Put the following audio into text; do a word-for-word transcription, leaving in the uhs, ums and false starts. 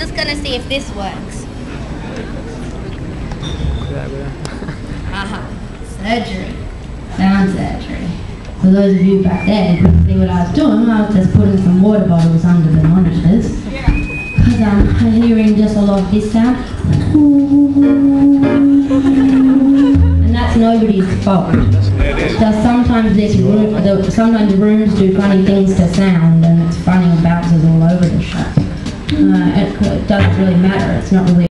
just gonna see if this works. Uh-huh. Surgery. Sound surgery. For those of you back there who couldn't see what I was doing, I was just putting some water bottles under the monitors. Because um, I'm hearing just a lot of this sound. And that's nobody's fault. Just sometimes this room, the, sometimes rooms do funny things to sound, and it's funny and bounces all over the shop. Uh, it, it doesn't really matter. It's not really